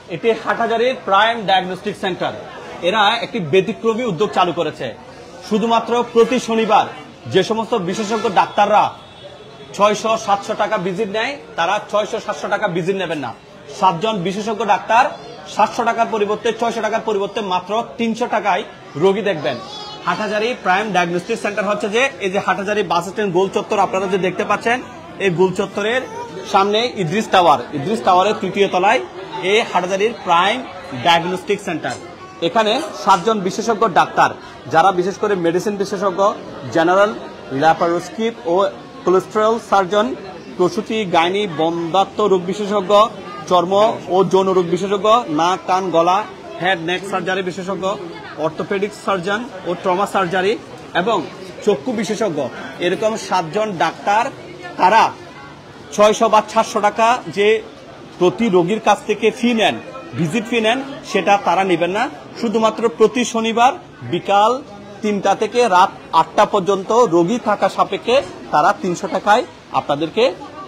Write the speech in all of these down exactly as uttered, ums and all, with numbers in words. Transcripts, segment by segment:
এটি হাটহাজারীর prime diagnostic centre. এরা একটি ব্যতিক্রমী উদ্যোগ চালু করেছে। শুধুমাত্র প্রতি শনিবার যে সমস্ত বিশেষজ্ঞ ডাক্তাররা ছয়শো সাতশো টাকা ভিজিট নেয়, তারা ছয়শো সাতশো টাকা ভিজিট নেবেন না। সাতজন বিশেষজ্ঞ ডাক্তার সাতশো টাকার পরিবর্তে ছয়শো টাকার পরিবর্তে মাত্র তিনশো টাকায় রোগী দেখবেন। হাটহাজারী প্রাইম ডায়াগনস্টিক সেন্টার হচ্ছে যে এই যে হাটহাজারী বাস স্ট্যান্ড গোল চত্বর আপনারা যে দেখতে পাচ্ছেন, এই গোল চত্বরের সামনে ইদ্রিস টাওয়ার, ইদ্রিস টাওয়ারের তৃতীয় তলায় এই হাটহাজারীর প্রাইম ডায়াগনস্টিক সেন্টার। এখানে সাতজন বিশেষজ্ঞ ডাক্তার, যারা বিশেষ করে মেডিসিন বিশেষজ্ঞ, জেনারেল, ল্যাপারোস্কোপ ও কোলেস্টেরল সার্জন, প্রসূতি, গাইনি, বন্ধ্যাত্ব রোগ বিশেষজ্ঞ, চর্ম ও যৌন রোগ বিশেষজ্ঞ, নাক, কান, গলা, হেড নেক সার্জারি বিশেষজ্ঞ, অর্থোপেডিক সার্জন ও ট্রমা সার্জারি এবং চক্ষু বিশেষজ্ঞ, এরকম সাতজন ডাক্তার তারা ছয়শো বা সাতশো টাকা যে প্রতি রোগীর কাছ থেকে ফি নেন, ভিজিট ফি নেন, সেটা তারা নেবেন না। শুধুমাত্র প্রতি শনিবার বিকাল তিনটা থেকে রাত আটটা পর্যন্ত রোগী থাকা সাপেক্ষে তারা তিনশো টাকায় আপনাদেরকে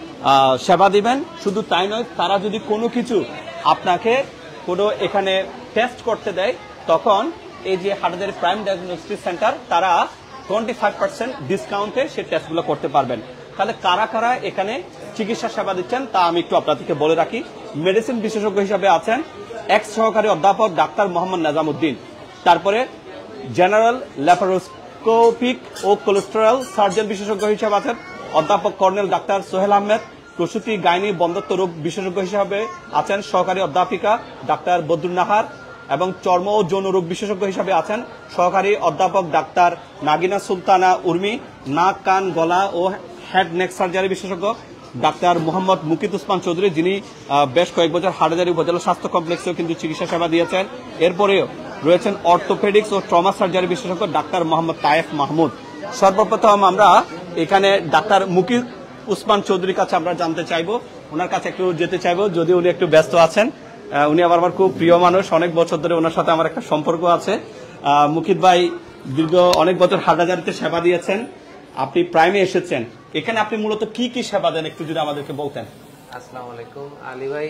সেবা দিবেন। শুধু তাই নয়, তারা যদি কোনো কিছু আপনাকে কোনো এখানে টেস্ট করতে দেয়, তখন এই যে হাটহাজারী প্রাইম ডায়াগনস্টিক সেন্টার তারা টোয়েন্টি ফাইভ পার্সেন্ট ডিসকাউন্টে সেই টেস্টগুলো করতে পারবেন। তাহলে কারা কারা এখানে চিকিৎসা সেবা দিচ্ছেন তা আমি একটু আপনাদেরকে বলে রাখি। মেডিসিন বিশেষজ্ঞ হিসাবে আছেন এক্স সহকারী অধ্যাপক ডাক্তার মোহাম্মদ নাজামুদ্দিন। তারপরে জেনারেল ল্যাপারোস্কোপিক ও কোলেস্টেরল সার্জন বিশেষজ্ঞ হিসাবে আছেন অধ্যাপক কর্নেল ডাক্তার সোহেল আহমেদ। প্রসূতি, গাইনি, বন্ধ্যাত্ব রোগ বিশেষজ্ঞ হিসাবে আছেন সহকারী অধ্যাপিকা ডাক্তার বদরুন নাহার এবং চর্ম ও যৌন রোগ বিশেষজ্ঞ হিসাবে আছেন সহকারী অধ্যাপক ডাক্তার নাগিনা সুলতানা উর্মি। নাক, কান, গলা ও হেড নেক সার্জারি বিশেষজ্ঞ ডাক্তার মোহাম্মদ মুকিত উসমান চৌধুরী, যিনি বেশ কয়েক বছর হাটহাজারী উপজেলা স্বাস্থ্য কমপ্লেক্সেও কিন্তু চিকিৎসা সেবা দিয়েছেন। এরপরেও রয়েছেন অর্থোপেডিক্স ও ট্রমা সার্জারি বিশেষজ্ঞ ডাক্তার মোহাম্মদ তায়েফ মাহমুদ। সর্বপ্রথম আমরা এখানে ডাক্তার মুকিত উসমান চৌধুরীর কাছে আমরা জানতে চাইবো, ওনার কাছে একটু যেতে চাইবো, যদি উনি একটু ব্যস্ত আছেন। উনি আবার আমার খুব প্রিয় মানুষ, অনেক বছর ধরে ওনার সাথে আমার একটা সম্পর্ক আছে। মুকিত ভাই দীর্ঘ অনেক বছর হাটহাজারীতে সেবা দিয়েছেন, আপনি প্রাইমে এসেছেন, এখানে আপনি মূলত কি কি সেবা দেন একটু যদি আমাদেরকে বলতেন। আসসালামু আলাইকুম আলী ভাই,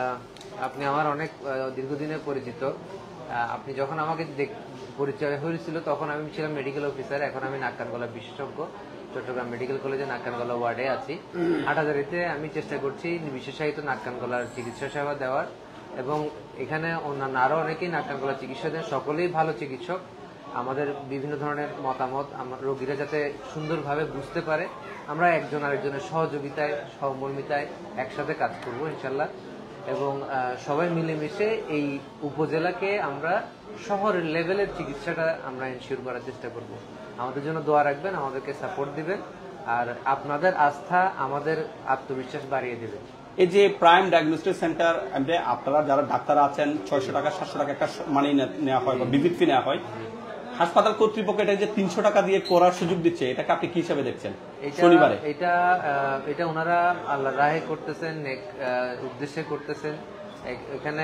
আপনি আমার অনেক দীর্ঘদিনের পরিচিত। আপনি যখন আমাকে পরিচয় হয়েছিল তখন আমি ছিলাম মেডিকেল অফিসার, এখন আমি নাক কান গলা বিশেষজ্ঞ চট্টগ্রাম মেডিকেল কলেজে নাক কান গলা ওয়ার্ডে আছি। হাটহাজারীতে আমি চেষ্টা করছি বিশেষায়িত নাক কান গলার চিকিৎসা সেবা দেওয়ার, এবং এখানে অন্যান্য আরো অনেকেই নাক কান গলার চিকিৎসা দেন, সকলেই ভালো চিকিৎসক। আমাদের বিভিন্ন ধরনের মতামত রোগীরা যাতে সুন্দরভাবে বুঝতে পারে, আমরা একজন আরেকজনের সহযোগিতায় সহমর্মিতায় একসাথে কাজ করব ইনশাল্লাহ, এবং সবাই মিলেমিশে এই উপজেলাকে আমরা শহরের লেভেলের চিকিৎসাটা আমরা এনশিওর করার চেষ্টা করব। আমাদের জন্য দোয়া রাখবেন, আমাদেরকে সাপোর্ট দিবেন, আর আপনাদের আস্থা আমাদের আত্মবিশ্বাস বাড়িয়ে দেবে। এই যে প্রাইম ডায়াগনস্টিক সেন্টার, আপনারা যারা ডাক্তার আছেন ছয়শো টাকা সাতশো টাকা একটা মানি নেওয়া হয় বা ভিজিট ফি নেওয়া হয়, হাসপাতাল কর্তৃপক্ষ এটা যে তিনশো টাকা দিয়ে করার সুযোগ দিচ্ছে, এটাকে আপনি কি হিসাবে দেখছেন? শনিবারে এটা এটা ওনারা আল্লাহ রাহে করতেছেন, নেক উদ্দেশ্যে করতেছেন। এখানে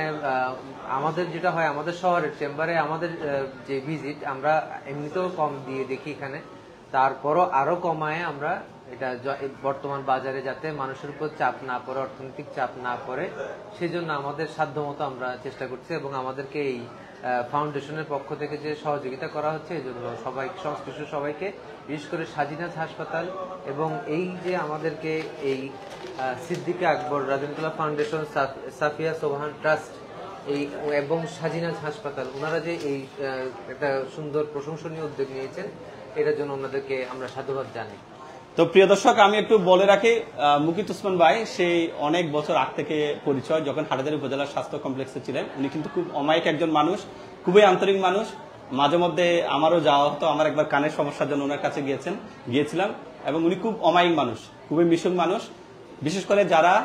আমাদের যেটা হয়, আমাদের শহরের চেম্বারে আমাদের যে ভিজিট আমরা এমনিতেও কম দিয়ে দেখি এখানে, তারপরও আরো কমায় আমরা এটা বর্তমান বাজারে যাতে মানুষের উপর চাপ না পড়ে, অর্থনৈতিক চাপ না পড়ে, সেজন্য আমাদের সাধ্যমতো আমরা চেষ্টা করছি, এবং আমাদেরকে এই ফাউন্ডেশনের পক্ষ থেকে যে সহযোগিতা করা হচ্ছে এই জন্য সবাই সংশ্লিষ্ট সবাইকে, বিশেষ করে সাজিনাজ হাসপাতাল এবং এই যে আমাদেরকে এই সিদ্দিকা আকবর রাজনতুল্লাহ ফাউন্ডেশন, সাফিয়া সোবহান ট্রাস্ট এই এবং সাজিনাজ হাসপাতাল, ওনারা যে এই একটা সুন্দর প্রশংসনীয় উদ্যোগ নিয়েছেন, এটার জন্য ওনাদেরকে আমরা সাধুবাদ জানাই। তো প্রিয় দর্শক, আমি একটু বলে রাখি, মুকিত উসমান ভাই সেই অনেক বছর আগ থেকে পরিচয়, যখন হাটহাজারী উপজেলা স্বাস্থ্য কমপ্লেক্সে ছিলেন। উনি কিন্তু খুব অমায়িক একজন মানুষ, খুবই আন্তরিক মানুষ। মাঝে মধ্যে আমারও যাওয়া হতো, আমার একবার কানের সমস্যার জন্য ওনার কাছে গিয়েছেন গিয়েছিলাম এবং উনি খুব অমায়িক মানুষ, খুবই মিশুক মানুষ। বিশেষ করে যারা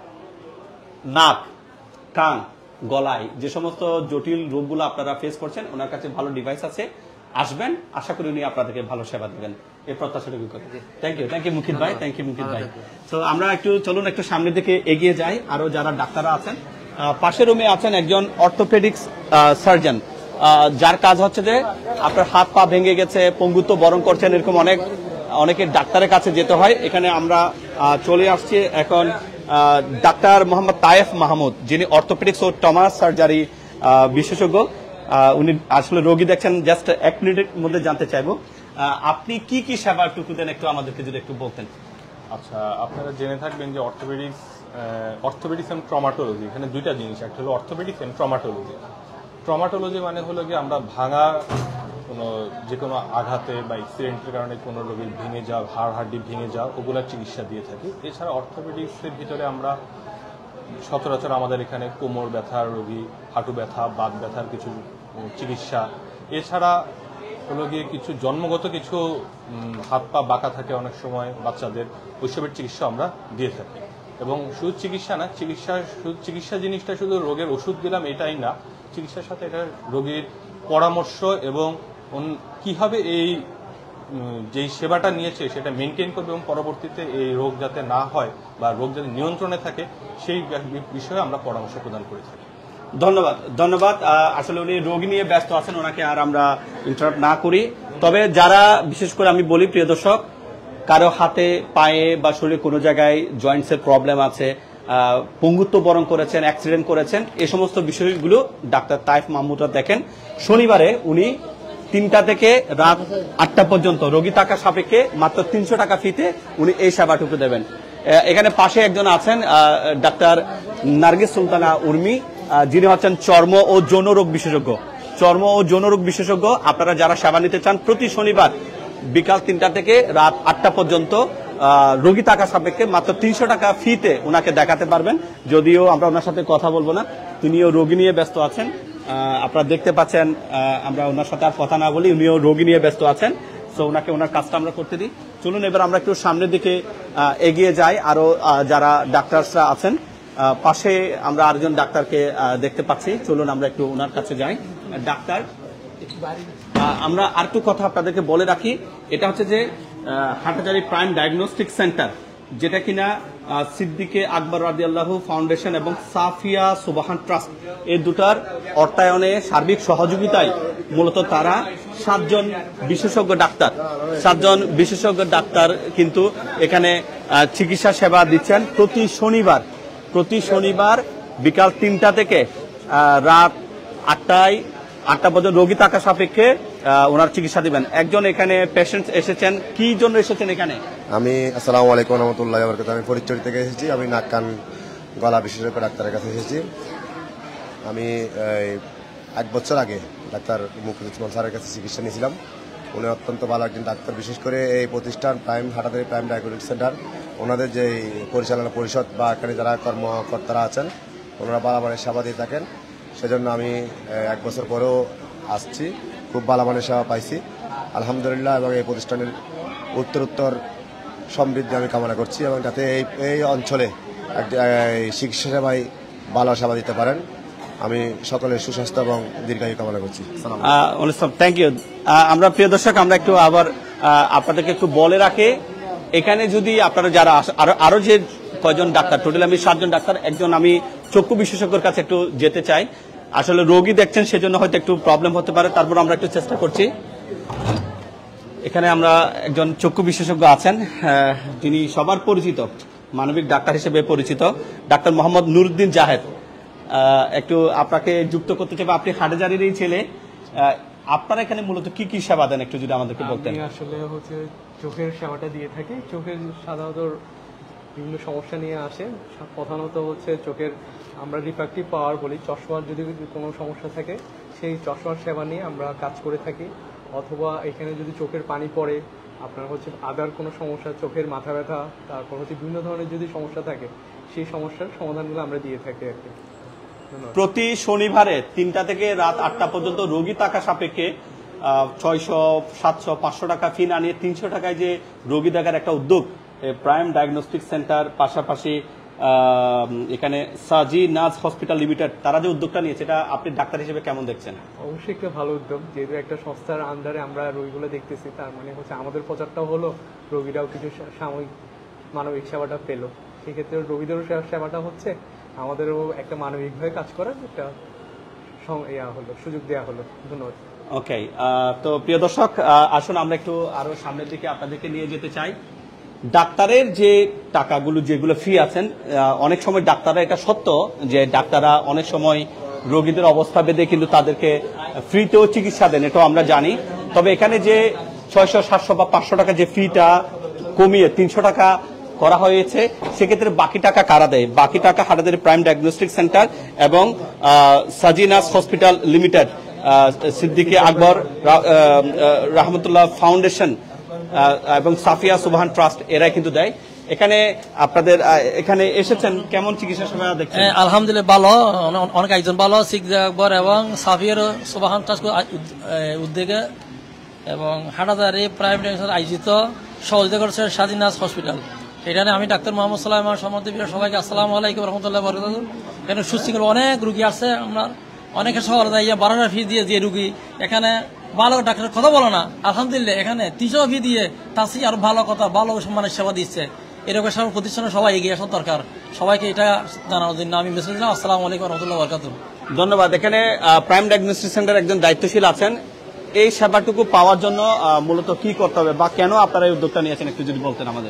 নাক, কান, গলায় যে সমস্ত জটিল রোগগুলো আপনারা ফেস করছেন, ওনার কাছে ভালো ডিভাইস আছে, আসবেন, আশা করি উনি আপনাদেরকে ভালো সেবা দেবেন, এই প্রত্যাশাটুকু করি। Thank you, thank you Mukit ভাই, থ্যাংক ইউ মুকিত ভাই। তো আমরা একটু চলুন একটু সামনের দিকে এগিয়ে যাই। আরো যারা ডাক্তাররা আছেন, পাশের রুমে আছেন একজন অর্থোপেডিক্স সার্জন, যার কাজ হচ্ছে যে আপনার হাত পা ভেঙে গেছে, পঙ্গুত্ব বরণ করছেন, এরকম অনেক অনেকের ডাক্তারের কাছে যেতে হয়। এখানে আমরা চলে আসছি এখন ডাক্তার মোহাম্মদ তায়েফ মাহমুদ, যিনি অর্থোপেডিক্স ও ট্রমা সার্জারি বিশেষজ্ঞ। উনি আসলে রোগী দেখছেন। জাস্ট এক মিনিটের মধ্যে জানতে চাইবো আপনি কি কি সেবাটুকু দেন, একটু আমাদেরকে যদি একটু বলতেন। আচ্ছা, আপনারা জেনে থাকবেন যে অর্থোপেডিক্স অর্থোপেডিক্স এন্ড ট্রমাটোলজি, এখানে দুইটা জিনিস, একটা হলো অর্থোপেডিক্স এন্ড ট্রমাটোলজি। ট্রমাটোলজি মানে হলো কি আমরা ভাঙা কোনো যে কোনো আঘাতে বা অ্যাক্সিডেন্টের কারণে কোনো রোগীর ভেঙে যাওয়া, হাড় হাড্ডি ভেঙে যাওয়া, ওগুলোর চিকিৎসা দিয়ে থাকি। এছাড়া অর্থোপেডিক্সের ভিতরে আমরা সচরাচর আমাদের এখানে কোমর ব্যথার রোগী, হাঁটু ব্যথা, বাত ব্যথার কিছু চিকিৎসা, এছাড়া হলো গিয়ে কিছু জন্মগত কিছু হাত পা বাঁকা থাকে অনেক সময় বাচ্চাদের, ওইসবের চিকিৎসা আমরা দিয়ে থাকি। এবং শুধু চিকিৎসা না, চিকিৎসা শুধু চিকিৎসা জিনিসটা শুধু রোগের ওষুধ দিলাম এটাই না, চিকিৎসার সাথে এটা রোগীর পরামর্শ এবং কিভাবে এই যেই সেবাটা নিয়েছে সেটা মেনটেন করবে এবং পরবর্তীতে এই রোগ যাতে না হয় বা রোগ যাতে নিয়ন্ত্রণে থাকে সেই বিষয়ে আমরা পরামর্শ প্রদান করে থাকি। ধন্যবাদ ধন্যবাদ আসলে উনি রোগী নিয়ে ব্যস্ত আছেন, ওনাকে আর আমরা ইন্টারাপ্ট না করি। তবে যারা বিশেষ করে আমি বলি প্রিয় দর্শক, কারো হাতে পায়ে বা শরীরে কোনো জায়গায় জয়েন্টসের প্রবলেম আছে, পঙ্গুত্ব বরণ করেছেন, অ্যাক্সিডেন্ট করেছেন, এই সমস্ত বিষয়গুলো ডাক্তার তায়েফ মাহমুদরা দেখেন। শনিবারে উনি তিনটা থেকে রাত আটটা পর্যন্ত রোগী টাকা সাপেক্ষে মাত্র তিনশো টাকা ফিতে উনি এই সেবাটুকু দেবেন। এখানে পাশে একজন আছেন ডাক্তার নার্গিস সুলতানা উর্মি, যিনি হচ্ছেন চর্ম ও যৌন রোগ বিশেষজ্ঞ। চর্ম ও যৌন রোগ বিশেষজ্ঞ আপনারা যারা সেবা নিতে চান, প্রতি শনিবার বিকাল তিনটা থেকে রাত আটটা পর্যন্ত রোগী টাকা সাপেক্ষে মাত্র তিনশো টাকা ফিতে ওনাকে দেখাতে পারবেন। যদিও আমরা ওনার সাথে কথা বলবো না, তিনিও রোগী নিয়ে ব্যস্ত আছেন। আপনারা দেখতে পাচ্ছেন, আমরা ওনার সাথে আর কথা না বলি, উনিও রোগী নিয়ে ব্যস্ত আছেন। সো ওনাকে ওনার কাজটা আমরা করতে দিই। চলুন এবার আমরা একটু সামনের দিকে এগিয়ে যাই। আরো যারা ডাক্তাররা আছেন, পাশে আমরা আরেকজন ডাক্তারকে দেখতে পাচ্ছি, চলুন আমরা একটু ওনার কাছে যাই। ডাক্তার, আমরা আর একটু কথা আপনাদেরকে বলে রাখি, এটা হচ্ছে যে হাটহাজারী প্রাইম ডায়াগনস্টিক সেন্টার, যেটা কিনা সিদ্দিকে আকবর রাদিয়াল্লাহু ফাউন্ডেশন এবং সাফিয়া সুবহান ট্রাস্ট এই দুটার অর্থায়নে সার্বিক সহযোগিতায় মূলত তারা সাতজন বিশেষজ্ঞ ডাক্তার সাতজন বিশেষজ্ঞ ডাক্তার কিন্তু এখানে চিকিৎসা সেবা দিচ্ছেন। প্রতি শনিবার প্রতি শনিবার বিকাল তিনটা থেকে রাত আটটায় আটটা পর্যন্ত রোগী টাকা সাপেক্ষে ওনার চিকিৎসা দিবেন। একজন এখানে পেশেন্ট এসেছেন, কি জন্য এসেছেন এখানে? আমি আসসালামু আলাইকুম রহমতুল্লাহ বরকাত, আমি ফরিদচুরি থেকে এসেছি। আমি নাক কান গলা বিশেষজ্ঞ ডাক্তারের কাছে এসেছি। আমি এক বছর আগে ডাক্তার মুকুল স্যারের কাছে চিকিৎসা নিয়েছিলাম। উনি অত্যন্ত ভালো একজন ডাক্তার। বিশেষ করে এই প্রতিষ্ঠান prime Hathazari prime diagnostic centre, ওনাদের যে পরিচালনা পরিষদ বা এখানে যারা কর্মকর্তারা আছেন, ওনারা বালামানের সেবা দিয়ে থাকেন। সেজন্য আমি এক বছর পরেও আসছি, খুব ভালো মানের সেবা পাইছি আলহামদুলিল্লাহ। এবং এই প্রতিষ্ঠানের উত্তরোত্তর সমৃদ্ধি আমি কামনা করছি এবং যাতে এই এই অঞ্চলে চিকিৎসা সেবায় ভালো সেবা দিতে পারেন। আমি সকলের সুস্বাস্থ্য এবং দীর্ঘায়ু কামনা করছি। Thank you. আমরা প্রিয় দর্শক, আমরা একটু আবার আপনাদেরকে একটু বলে রাখি, এখানে যদি আপনারা যারা আরো আরো যে কয়জন ডাক্তার, টোটাল আমি সাতজন ডাক্তার, একজন আমি চক্ষু বিশেষজ্ঞের কাছে একটু যেতে চাই। আসলে রোগী দেখছেন সেজন্য হয়তো একটু প্রবলেম হতে পারে, তারপর আমরা একটু চেষ্টা করছি। এখানে আমরা একজন চক্ষু বিশেষজ্ঞ আছেন, যিনি সবার পরিচিত, মানবিক ডাক্তার হিসেবে পরিচিত, ডাক্তার মোহাম্মদ নুরুদ্দিন জাহেদ। একটু আপনাকে যুক্ত করতে চাই, আপনি হাটহাজারীরই ছেলে, আপনারা এখানে মূলত কি কি সেবা দেন একটু যদি আমাদেরকে বলতেন। আমি আসলে হচ্ছে চোখের সেবাটা দিয়ে থাকি। চোখের সাধারণত বিভিন্ন সমস্যা নিয়ে আসে, প্রধানত হচ্ছে চোখের আমরা রিফ্র্যাক্টিভ পাওয়ার বলি, চশমার যদি কোনো সমস্যা থাকে সেই চশমার সেবা নিয়ে আমরা কাজ করে থাকি। অথবা এখানে যদি চোখের পানি পড়ে, আপনার হচ্ছে আদার কোনো সমস্যা, চোখের মাথা ব্যথা, তারপর হচ্ছে বিভিন্ন ধরনের যদি সমস্যা থাকে সেই সমস্যার সমাধানগুলো আমরা দিয়ে থাকি আর কি। প্রতি শনিবারে তিনটা থেকে রাত আটটা পর্যন্ত রোগী টাকা সাপেক্ষে ছয়শো সাতশো পাঁচশো টাকা ফি না নিয়ে তিনশো টাকায় যে রোগী দেখার একটা উদ্যোগ প্রাইম ডায়াগনস্টিক সেন্টার, পাশাপাশি এখানে সাজি নাজ হসপিটাল লিমিটেড, তারা যে উদ্যোগটা নিয়েছে, এটা আপনি ডাক্তার হিসেবে কেমন দেখছেন? অবশ্যই একটা ভালো উদ্যোগ, যেহেতু একটা সংস্থার আন্ডারে আমরা রোগীগুলো দেখতেছি, তার মানে হচ্ছে আমাদের প্রচারটাও হলো, রোগীরাও কিছু সাময়িক মানবিক সেবাটা পেলো। সেক্ষেত্রে রোগীদেরও সেবাটা হচ্ছে, আমাদেরও একটা মানবিকভাবে কাজ করার একটা হলো সুযোগ দেওয়া হলো। ধন্যবাদ। ওকে, তো প্রিয় দর্শক, আসুন আমরা একটু আরো সামনের দিকে আপনাদেরকে নিয়ে যেতে চাই। ডাক্তারের যে টাকাগুলো যেগুলো ফি আছেন, অনেক সময় ডাক্তাররা, এটা সত্য যে ডাক্তাররা অনেক সময় রোগীদের অবস্থা বেঁধে কিন্তু তাদেরকে ফ্রিতেও চিকিৎসা দেন, এটাও আমরা জানি। তবে এখানে যে ছয়শো সাতশো বা পাঁচশো টাকা যে ফিটা কমিয়ে তিনশো টাকা করা হয়েছে, সেক্ষেত্রে বাকি টাকা কারা দেয়? বাকি টাকা হাটাজারি প্রাইম ডায়াগনস্টিক সেন্টার এবং Sajinas hospital limited, Siddiqui Akbar Rahmatullah foundation এবং সাফিয়া সুবহান ট্রাস্ট, এরাই কিন্তু দেয়। এখানে আপনাদের এখানে এসেছেন, কেমন চিকিৎসা সেবা দেখছেন? আলহামদুলিল্লাহ ভালো, অনেক একজন ভালো সিদ্দিকী আকবর এবং সাফিয়া সুবহান ট্রাস্ট উদ্যোগে এবং হাটাজারি প্রাইম ডায়াগনস্টিক আয়োজিত সহযোগিতা করছে সাজিনাস হসপিটাল। এখানে আমি ডাক্তার মোহাম্মদ সালাম সম্বন্ধে সবাইকে আসসালামু আলাইকুম রহমতুল্লাহ বরকাতুহু। এখানে সুস্থির অনেক রুগী আসছে, আমরা অনেকের শহরে যাইয়া বারো টাকা ফি দিয়ে যে রুগী এখানে ভালো ডাক্তারের কথা বলো না, আলহামদুলিল্লাহ এখানে তিনশো ফি দিয়ে তার চেয়ে আরো ভালো কথা, ভালো সম্মানের সেবা দিচ্ছে। এরকম সব প্রতিষ্ঠানে সবাই এগিয়ে আসা দরকার। সবাইকে এটা জানানোর জন্য আমি মেসেজ দিলাম। আসসালামু আলাইকুম রহমতুল্লাহ বরকাতুহু। ধন্যবাদ। এখানে প্রাইম ডায়াগনস্টিক সেন্টার একজন দায়িত্বশীল আছেন। এই সেবাটুকু পাওয়ার জন্য মূলত কি করতে হবে বা কেন আপনারা এই উদ্যোগটা নিয়েছেন একটু যদি বলতেন আমাদের।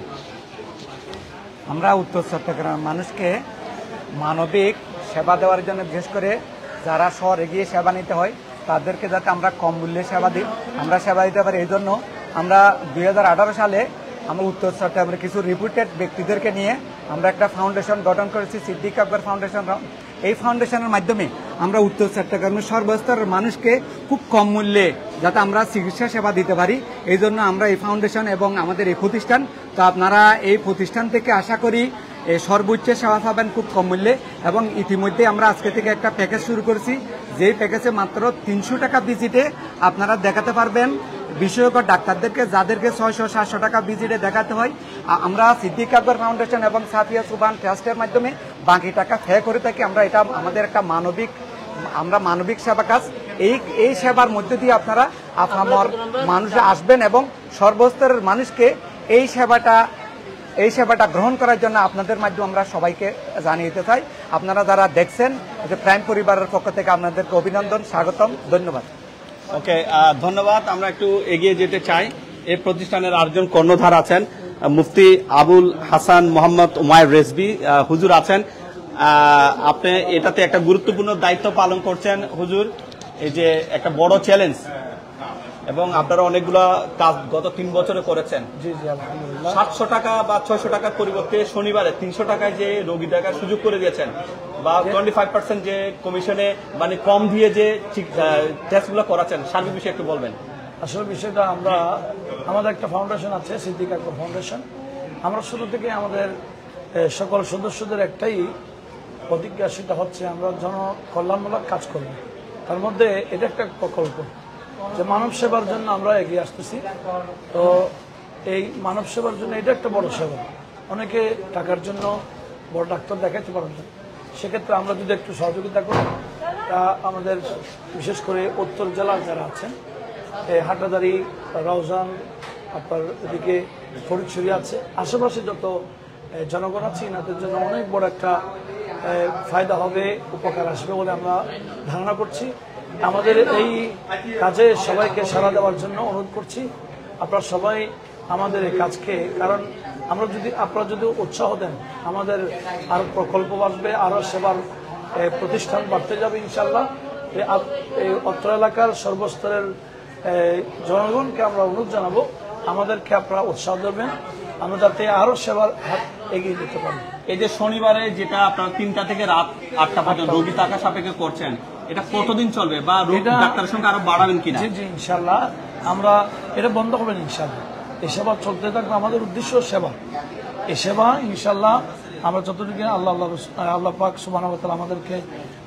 আমরা উত্তর চট্টগ্রাম মানুষকে মানবিক সেবা দেওয়ার জন্য, বিশেষ করে যারা শহরে গিয়ে সেবা নিতে হয় তাদেরকে যাতে আমরা কম মূল্যে সেবা দিই, আমরা সেবা দিতে পারি। এই জন্য আমরা দুই হাজার আঠারো সালে আমরা উত্তর চট্টগ্রামের কিছু রিপুটেড ব্যক্তিদেরকে নিয়ে আমরা একটা ফাউন্ডেশন গঠন করেছি, সিদ্দিকী আকবর ফাউন্ডেশন। এই ফাউন্ডেশনের মাধ্যমে আমরা উত্তর চট্টগ্রামের সর্বস্তরের মানুষকে খুব কম মূল্যে যাতে আমরা চিকিৎসা সেবা দিতে পারি, এই জন্য আমরা এই ফাউন্ডেশন এবং আমাদের এই প্রতিষ্ঠান। তো আপনারা এই প্রতিষ্ঠান থেকে আশা করি সর্বোচ্চ সেবা পাবেন খুব কম মূল্যে। এবং ইতিমধ্যে আমরা আজকে থেকে একটা প্যাকেজ শুরু করেছি, যেই প্যাকেজে মাত্র তিনশো টাকা ভিজিটে আপনারা দেখাতে পারবেন বিশেষজ্ঞ ডাক্তারদেরকে, যাদেরকে ছয়শো সাতশো টাকা ভিজিটে দেখাতে হয়। আমরা সিদ্দিকী আকবর ফাউন্ডেশন এবং সাফিয়া সুবহান ট্রাস্টের মাধ্যমে বাকি টাকা ফে করে থাকি। আমরা এটা আমাদের একটা মানবিক আমরা মানবিক সেবা কাজ। এই এই সেবার মধ্যে দিয়ে আপনারা আপনার মানুষ আসবেন এবং সর্বস্তরের মানুষকে এই সেবাটা এই সেবাটা গ্রহণ করার জন্য আপনাদের মাধ্যমে আমরা সবাইকে জানিয়ে দিতে চাই। আপনারা যারা দেখছেন, যে প্রাইম পরিবারের পক্ষ থেকে আপনাদেরকে অভিনন্দন, স্বাগতম, ধন্যবাদ। ওকে, ধন্যবাদ। আমরা একটু এগিয়ে যেতে চাই। এই প্রতিষ্ঠানের আরেকজন কর্ণধার আছেন, মুফতি আবুল হাসান মোহাম্মদ উমায়ের রেজভী হুজুর আছেন। আপনি এটাতে একটা গুরুত্বপূর্ণ দায়িত্ব পালন করছেন হুজুর। এই যে একটা বড় চ্যালেঞ্জ, এবং আপনারা অনেকগুলো কাজ গত তিন বছরে করেছেন। জি জি আলহামদুলিল্লাহ। সাতশো টাকা বা ছয়শো টাকার পরিবর্তে শনিবারে তিনশো টাকায় যে রোগী দেখার সুযোগ করে দিয়েছেন, বা টোয়েন্টি ফাইভ পার্সেন্ট যে কমিশনে মানে কম দিয়ে যে টেস্টগুলো করাচ্ছেন, সার্বিক বিষয়ে একটু বলবেন। আসলে বিষয়টা আমরা আমাদের একটা ফাউন্ডেশন আছে, সিদ্দিকী আকবর ফাউন্ডেশন। আমরা শুরু থেকে আমাদের সকল সদস্যদের একটাই প্রতিজ্ঞা, সেটা হচ্ছে আমরা জনকল্যাণমূলক কাজ করব। তার মধ্যে এটা একটা প্রকল্প যে মানব সেবার জন্য আমরা এগিয়ে আসতেছি। তো এই মানব সেবার জন্য এটা একটা বড় সেবা। অনেকে টাকার জন্য বড় ডাক্তার দেখাতে পারেন না, সেক্ষেত্রে আমরা যদি একটু সহযোগিতা করি, তা আমাদের বিশেষ করে উত্তর জেলার যারা আছেন, হাটাজারি, রাউজান, আপনার এদিকে ফরিদছড়ি আছে, আশেপাশে যত জনগণ আছে, এনাদের জন্য অনেক বড় একটা ফায়দা হবে, উপকার আসবে বলে আমরা ধারণা করছি। আমাদের এই কাজে সবাইকে সাড়া দেওয়ার জন্য অনুরোধ করছি। আপনারা সবাই আমাদের এই কাজকে, কারণ আমরা যদি আপনারা যদি উৎসাহ দেন, আমাদের আরো প্রকল্প বাড়বে, আরো সেবার প্রতিষ্ঠান বাড়তে যাবে ইনশাল্লাহ। এই অত্র এলাকার সর্বস্তরের জনগণকে আমরা অনুরোধ জানাবো, আমাদেরকে আপনারা উৎসাহ দেবেন, আমরা যাতে আরো সেবার হাত এগিয়ে যেতে পারি। এই যে শনিবারে যেটা আপনার তিনটা থেকে রাত আটটা পর্যন্ত রোগী টাকা সাপেক্ষে করছেন, এটা কতদিন চলবে বা ডাক্তারের সঙ্গে আরো বাড়াবেন কিনা? জি জি ইনশাল্লাহ আমরা এটা বন্ধ করবেন ইনশাল্লাহ। এই সেবা চলতে থাকবে, আমাদের উদ্দেশ্য সেবা। এই সেবা ইনশাল্লাহ আমরা যতটুকু আল্লাহ আল্লাহ পাক সুবহানাহু ওয়া তাআলা আমাদেরকে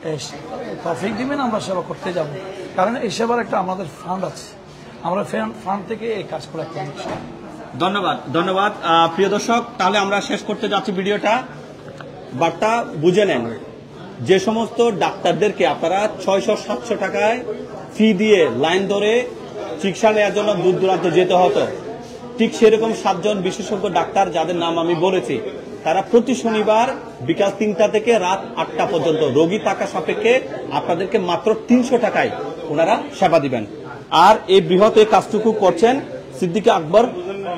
তৌফিক দিবেন, আমরা সেবা করতে যাব। কারণ এই সেবার একটা আমাদের ফান্ড আছে, আমরা ফান্ড থেকে এই কাজ করে একটা। ধন্যবাদ ধন্যবাদ প্রিয় দর্শক, তাহলে আমরা শেষ করতে যাচ্ছি ভিডিওটা। বার্তা বুঝে নেন, যে সমস্ত ডাক্তারদেরকে আপনারা ছয়শো সাতশো টাকায় ফি দিয়ে লাইন ধরে চিকিৎসা নেওয়ার জন্য দূর দূরান্ত যেতে হতো, ঠিক সেরকম সাতজন বিশেষজ্ঞ ডাক্তার যাদের নাম আমি বলেছি, তারা প্রতি শনিবার বিকাল তিনটা থেকে রাত আটটা পর্যন্ত রোগী টাকা সাপেক্ষে আপনাদেরকে মাত্র তিনশো টাকায় ওনারা সেবা দিবেন। আর এই বৃহৎ এই কাজটুকু করছেন সিদ্দিকী আকবর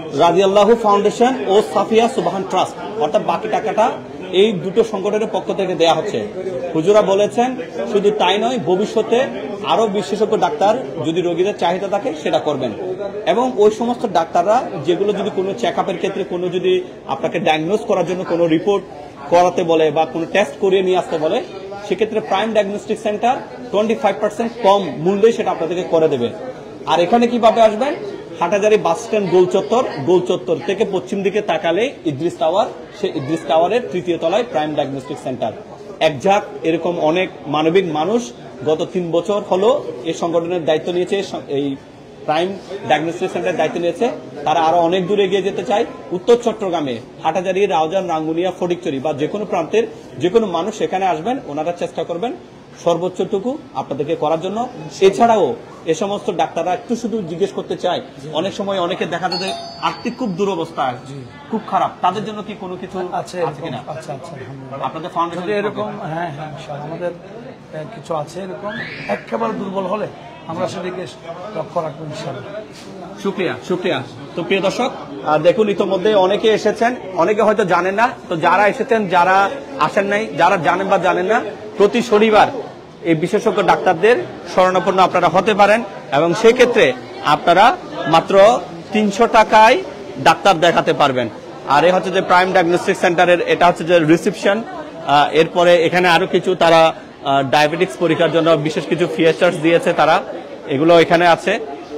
রাদিয়াল্লাহু ফাউন্ডেশন ও সাফিয়া সুবহান ট্রাস্ট, অর্থাৎ বাকি টাকাটা এই দুটো সংগঠনের পক্ষ থেকে দেয়া হচ্ছে। হুজুরা বলেছেন শুধু তাই নয়, ভবিষ্যতে আরো বিশেষজ্ঞ ডাক্তার যদি রোগীদের চাহিদা থাকে সেটা করবেন, এবং ওই সমস্ত ডাক্তাররা যেগুলো যদি কোনো চেক আপের ক্ষেত্রে কোনো যদি আপনাকে ডায়াগনোজ করার জন্য কোনো রিপোর্ট করাতে বলে বা কোনো টেস্ট করিয়ে নিয়ে আসতে বলে, সেক্ষেত্রে prime diagnostic centre twenty five percent কম মূল্যে সেটা আপনাদেরকে করে দেবে। আর এখানে কিভাবে আসবেন? হাটাজারি বাস স্ট্যান্ড গোল চত্বর, গোল চত্বর থেকে পশ্চিম দিকে তাকালে ইদ্রিস টাওয়ার, সেই ইদ্রিস টাওয়ারের তৃতীয় তলায় প্রাইম ডায়াগনস্টিক সেন্টার। একঝাক এরকম অনেক মানবিক মানুষ গত তিন বছর হলো এই সংগঠনের দায়িত্ব নিয়েছে, এই প্রাইম ডায়াগনস্টিক সেন্টার দায়িত্ব নিয়েছে। তারা আরো অনেক দূরে এগিয়ে যেতে চায়। উত্তর চট্টগ্রামে হাটাজারি, রাউজান, রাঙ্গুনিয়া, ফটিকছড়ি বা যে কোনো প্রান্তের যে কোনো মানুষ সেখানে আসবেন, ওনারা চেষ্টা করবেন সর্বোচ্চটুকু আপনাদেরকে করার জন্য। এছাড়াও এ সমস্ত ডাক্তাররা একটু শুধু জিজ্ঞেস করতে চায়, অনেক সময় অনেকে দেখা যায় আর্থিক খুব দুরবস্থা, খুব খারাপ, তাদের জন্য কি কোনো কিছু আছে কিনা আচ্ছা আচ্ছা আলহামদুলিল্লাহ। আপনাদের ফাউন্ডেশন এরকম? হ্যাঁ হ্যাঁ ইনশাআল্লাহ আমাদের আহ, কিছু আছে এরকম, একেবারে দুর্বল হলে আমরা সেদিকে লক্ষ্য রাখবো ইনশাআল্লাহ। শুক্রিয়া শুক্রিয়া তো প্রিয় দর্শক, আহ, দেখুন ইতোমধ্যে অনেকে এসেছেন, অনেকে হয়তো জানেন না। তো যারা এসেছেন, যারা আসেন নাই, যারা জানেন বা জানেন না, প্রতি শনিবার এই বিশেষজ্ঞ ডাক্তারদের শরণাপন্ন আপনারা হতে পারেন, এবং সেক্ষেত্রে আপনারা মাত্র তিনশো টাকায় ডাক্তার দেখাতে পারবেন। আর এ হচ্ছে যে প্রাইম ডায়াগনস্টিক সেন্টারের, এটা হচ্ছে যে রিসিপশন। এরপরে এখানে আরো কিছু তারা ডায়াবেটিক্স পরীক্ষার জন্য বিশেষ কিছু ফিচার্স দিয়েছে তারা, এগুলো এখানে আছে।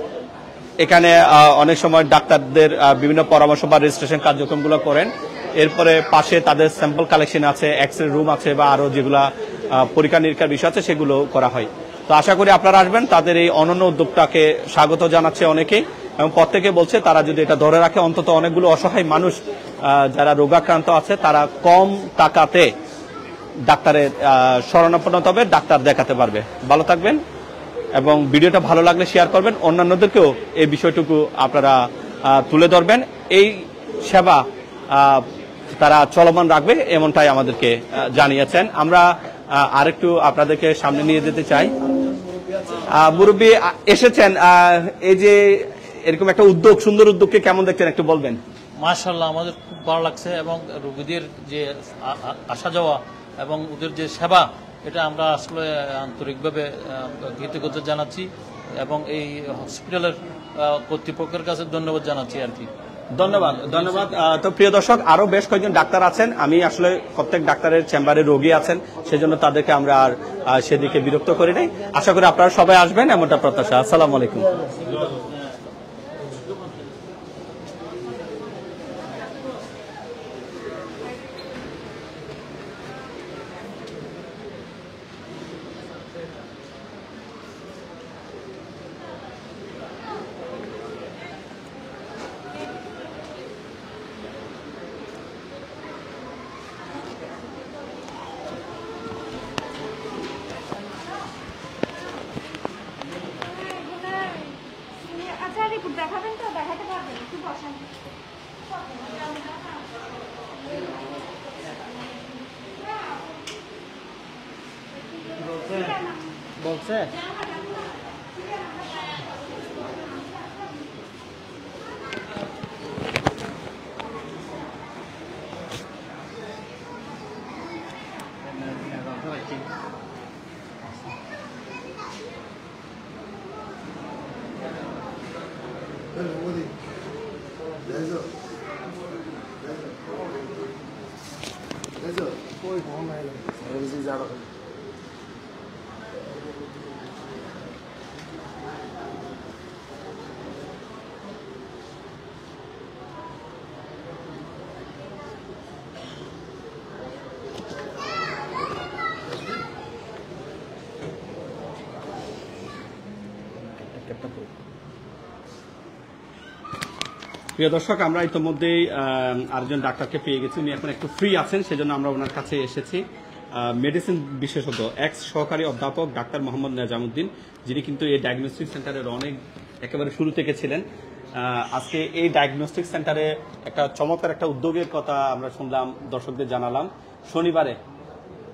এখানে অনেক সময় ডাক্তারদের বিভিন্ন পরামর্শ বা রেজিস্ট্রেশন কার্যক্রমগুলো করেন। এরপরে পাশে তাদের স্যাম্পল কালেকশন আছে, এক্স রে রুম আছে, বা আরো যেগুলা পরীক্ষা নিরীক্ষার বিষয় আছে সেগুলো করা হয়। তো আশা করি আপনারা আসবেন। তাদের এই অনন্য উদ্যোগটাকে স্বাগত জানাচ্ছে অনেকেই, এবং প্রত্যেকে বলছে তারা যদি এটা ধরে রাখে, অন্তত অনেকগুলো অসহায় মানুষ যারা রোগাক্রান্ত আছে তারা কম টাকাতে ডাক্তারের শরণাপন্ন হবে, ডাক্তার দেখাতে পারবে। ভালো থাকবেন, এবং ভিডিওটা ভালো লাগলে শেয়ার করবেন, অন্যান্যদেরকেও এই বিষয়টুকু আপনারা তুলে ধরবেন। এই সেবা তারা চলমান রাখবে এমনটাই আমাদেরকে জানিয়েছেন। আমরা আরেকটু আপনাদেরকে সামনে নিয়ে যেতে চাই। মুরব্বী এসেছেন, এই যে এরকম একটা উদ্যোগ, সুন্দর উদ্যোগকে কেমন দেখছেন একটু বলবেন? মাশাআল্লাহ, আমাদের খুব ভালো লাগছে, এবং রোগীদের যে আসা যাওয়া এবং ওদের যে সেবা, এটা আমরা আসলে আন্তরিকভাবে কৃতজ্ঞতা জানাচ্ছি, এবং এই হসপিটালের কর্তৃপক্ষের কাছে ধন্যবাদ জানাচ্ছি আর কি। ধন্যবাদ ধন্যবাদ তো প্রিয় দর্শক, আরো বেশ কয়েকজন ডাক্তার আছেন। আমি আসলে প্রত্যেক ডাক্তারের চেম্বারে রোগী আছেন, সেজন্য তাদেরকে আমরা আর সেদিকে বিরক্ত করি নাই। আশা করি আপনারা সবাই আসবেন, এমনটা প্রত্যাশা। আসসালামু আলাইকুম। আচ্ছা রিপোর্ট দেখাবেন তো? দেখাতে পারবেন? একটু বসান। বলছে প্রিয় দর্শক, আমরা ইতিমধ্যেই আরেকজন ডাক্তারকে পেয়ে গেছি। উনি এখন একটু ফ্রি আছেন, সেজন্য আমরা ওনার কাছে এসেছি। মেডিসিন বিশেষজ্ঞ এক্স সহকারী অধ্যাপক ডাক্তার মোহাম্মদ নেজামুদ্দিন, যিনি কিন্তু এই ডায়াগনস্টিক সেন্টারের অনেক একেবারে শুরু থেকে ছিলেন। আজকে এই ডায়াগনস্টিক সেন্টারে একটা চমৎকার একটা উদ্যোগের কথা আমরা শুনলাম, দর্শকদের জানালাম। শনিবারে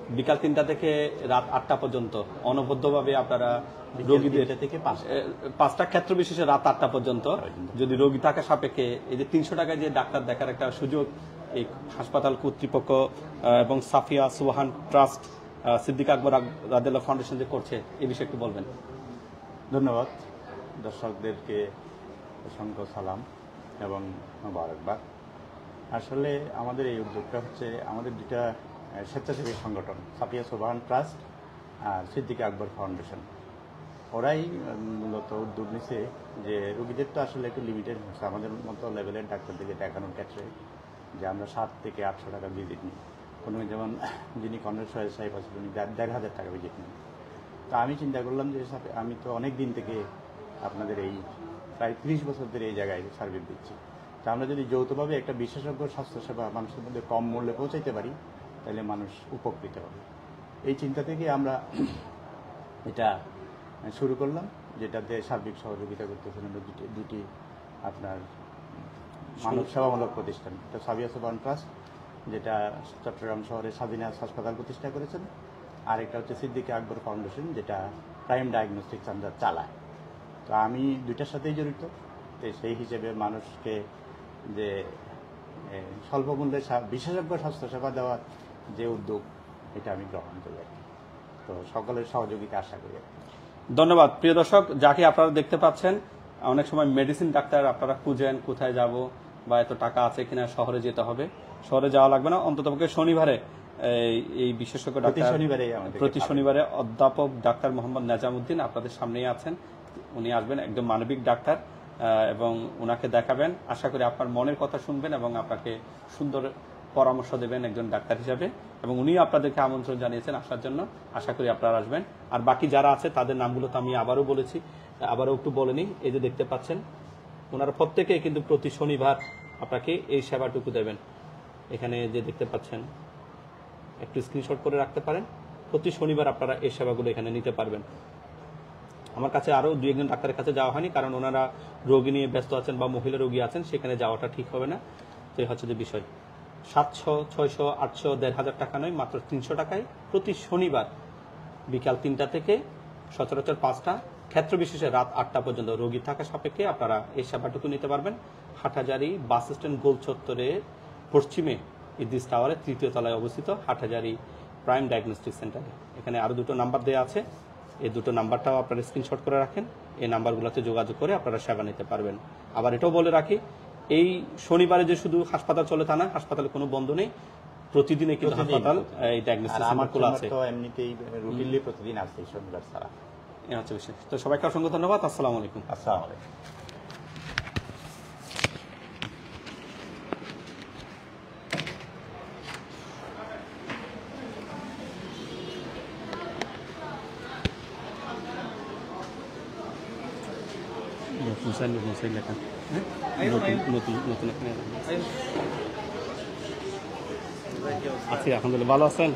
বিকাল তিনটা থেকে রাত আটটা পর্যন্ত অনবদ্যভাবে আপনারা রোগীদের থেকে পাঁচটা ক্ষেত্র বিশেষে রাত আটটা পর্যন্ত যদি রোগী থাকা সাপেক্ষে এই যে তিনশো টাকায় যে ডাক্তার দেখার একটা সুযোগ এই হাসপাতাল কর্তৃপক্ষ এবং সাফিয়া সুবহান ট্রাস্ট সিদ্দিক আকবর রাদিয়াল্লাহু ফাউন্ডেশন যে করছে এই বিষয়ে একটু বলবেন। ধন্যবাদ দর্শকদেরকে, অসংখ্য সালাম এবং মোবারকবাদ। আসলে আমাদের এই উদ্যোগটা হচ্ছে আমাদের দুটা স্বেচ্ছাসেবী সংগঠন, সাফিয়া সুবহান ট্রাস্ট আর সিদ্দিক আকবর ফাউন্ডেশন। ওরাই মূলত উদ্যোগ নিছে যে রোগীদের তো আসলে একটু লিমিটেড হচ্ছে আমাদের মতো লেভেলের ডাক্তারদেরকে দেখানোর ক্ষেত্রে, যে আমরা সাত থেকে আটশো টাকা ভিজিট নিই। কোনো যেমন যিনি কর্নেল সোহেল সাহেব আছেন উনি দেড় হাজার টাকা ভিজিট নিন। তো আমি চিন্তা করলাম যে আমি তো অনেক দিন থেকে আপনাদের এই প্রায় ত্রিশ বছর ধরে এই জায়গায় সার্ভিস দিচ্ছি, তা আমরা যদি যৌথভাবে একটা বিশেষজ্ঞ স্বাস্থ্যসেবা মানুষের মধ্যে কম মূল্যে পৌঁছাইতে পারি তাহলে মানুষ উপকৃত হবে। এই চিন্তা থেকে আমরা এটা শুরু করলাম, যেটাতে সার্বিক সহযোগিতা করতেছেন দুটি দুটি আপনার মানব সেবামূলক প্রতিষ্ঠান। এটা সাফিয়া সুবহান ট্রাস্ট, যেটা চট্টগ্রাম শহরে স্বাধীন হাসপাতাল প্রতিষ্ঠা করেছেন, আর একটা হচ্ছে সিদ্দিক আকবর ফাউন্ডেশন, যেটা প্রাইম ডায়াগনস্টিক সেন্টার চালায়। তো আমি দুইটার সাথেই জড়িত, তো সেই হিসেবে মানুষকে যে স্বল্প মূল্যে বিশেষজ্ঞ স্বাস্থ্যসেবা দেওয়ার যে উদ্যোগ, এটা আমি গ্রহণ করি আর কি। তো সকলের সহযোগিতা আশা করি। ধন্যবাদ। প্রিয় দর্শক, যাকে আপনারা দেখতে পাচ্ছেন, অনেক সময় মেডিসিন ডাক্তার আপনারা খুঁজেন কোথায় যাব বা এত টাকা আছে কিনা, শহরে যেতে হবে। শহরে যাওয়া লাগবে না, অন্ততপক্ষে শনিবারে এই বিশেষজ্ঞ ডাক্তার প্রতি শনিবারে অধ্যাপক ডাক্তার মোহাম্মদ নেজামউদ্দিন আপনাদের সামনেই আছেন। উনি আসবেন, একদম মানবিক ডাক্তার, এবং ওনাকে দেখাবেন। আশা করি আপনার মনের কথা শুনবেন এবং আপনাকে সুন্দর পরামর্শ দেবেন একজন ডাক্তার হিসাবে, এবং উনি আপনাদেরকে আমন্ত্রণ জানিয়েছেন আসার জন্য। আশা করি আপনারা আসবেন। আর বাকি যারা আছে তাদের নামগুলো তো আমি আবারও বলেছি, আবারও একটু বলে নিই। এই যে দেখতে পাচ্ছেন, ওনারা প্রত্যেকেই কিন্তু প্রতি শনিবার আপনাকে এই সেবাটুকু দেবেন। এখানে যে দেখতে পাচ্ছেন, একটু স্ক্রিনশট করে রাখতে পারেন। প্রতি শনিবার আপনারা এই সেবাগুলো এখানে নিতে পারবেন। আমার কাছে আরও দুই একজন ডাক্তারের কাছে যাওয়া হয়নি, কারণ ওনারা রোগী নিয়ে ব্যস্ত আছেন বা মহিলা রোগী আছেন, সেখানে যাওয়াটা ঠিক হবে না। তো এই হচ্ছে যে বিষয়। সাতশো, ছয়শো, আটশো, দেড় হাজার টাকা নয়, মাত্র তিনশো টাকায় প্রতি শনিবার বিকাল তিনটা থেকে সচরাচর পাঁচটা, ক্ষেত্র বিশেষে রাত আটটা পর্যন্ত রোগী থাকা সাপেক্ষে আপনারা এই সেবাটুকু নিতে পারবেন। হাটহাজারী বাস স্ট্যান্ড গোল চত্বরে পশ্চিমে ইদ্রিস টাওয়ারে তৃতীয় তলায় অবস্থিত হাটহাজারী প্রাইম ডায়াগনস্টিক সেন্টারে। এখানে আরও দুটো নাম্বার দেওয়া আছে, এই দুটো নাম্বারটাও আপনারা স্ক্রিনশট করে রাখেন। এই নাম্বারগুলোতে যোগাযোগ করে আপনারা সেবা নিতে পারবেন। আবার এটাও বলে রাখি, এই শনিবারে যে শুধু হাসপাতাল চলে তা না, হাসপাতালে কোনো বন্ধ নেই, প্রতিদিনে কিন্তু হাসপাতাল এই ডায়াগনস্টিক সেন্টার খোলা আছে। এমনিতেই রুটিনলি প্রতিদিন আছে শনিবার ছাড়া। এই হচ্ছে বিষয়। তো সবাইকে অসংখ্য ধন্যবাদ। আসসালামু আলাইকুম। আসসালামু আলাইকুম। নতুন নতুন লেখা নতুন নতুন এখানে আছি। আলহামদুলিল্লাহ, ভালো আছেন?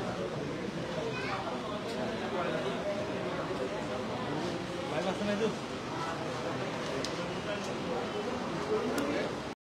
Vai, Marcelo.